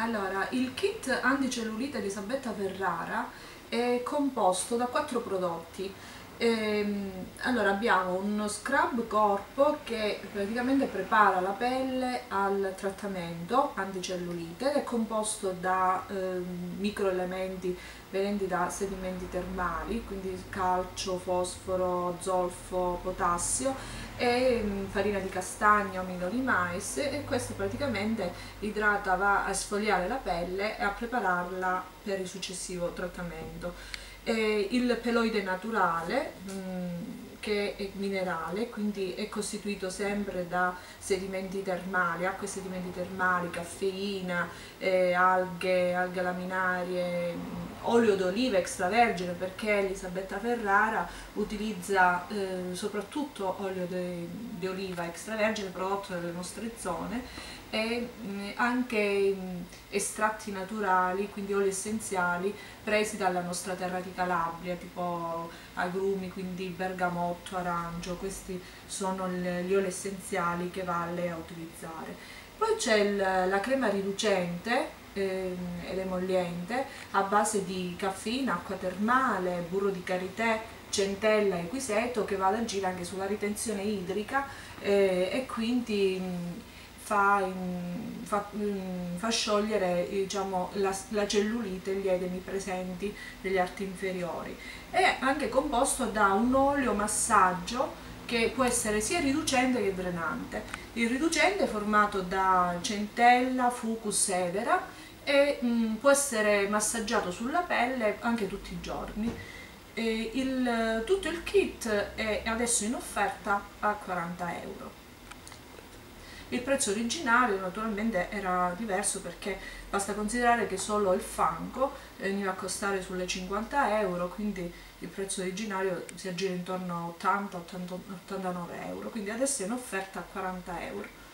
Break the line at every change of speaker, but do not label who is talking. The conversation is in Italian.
Allora, il kit anticellulite Elisabetta Ferrara è composto da 4 prodotti. Allora, abbiamo uno scrub corpo che praticamente prepara la pelle al trattamento anticellulite, è composto da microelementi venenti da sedimenti termali, quindi calcio, fosforo, zolfo, potassio e farina di castagno, amido di mais, e questo praticamente idrata, va a sfogliare la pelle e a prepararla per il successivo trattamento. Il peloide naturale, che è minerale, quindi è costituito sempre da sedimenti termali, acque sedimenti termali, caffeina, alghe laminarie, olio d'oliva extravergine, perché Elisabetta Ferrara utilizza soprattutto olio di oliva extravergine prodotto dalle nostre zone, e anche estratti naturali, quindi oli essenziali presi dalla nostra terra di Calabria, tipo agrumi, quindi bergamotto, arancio. Questi sono gli oli essenziali che va lei a utilizzare. Poi c'è la crema riducente ed emolliente a base di caffeina, acqua termale, burro di karité, centella e quiseto, che va ad agire anche sulla ritenzione idrica e quindi fa sciogliere, diciamo, la cellulite e gli edemi presenti negli arti inferiori. È anche composto da un olio massaggio che può essere sia riducente che drenante. Il riducente è formato da centella, fucus, edera e può essere massaggiato sulla pelle anche tutti i giorni. Tutto il kit è adesso in offerta a 40 €. Il prezzo originario naturalmente era diverso, perché basta considerare che solo il fango veniva a costare sulle 50 €, quindi il prezzo originario si aggira intorno a 80-89 €, quindi adesso è in offerta a 40 €.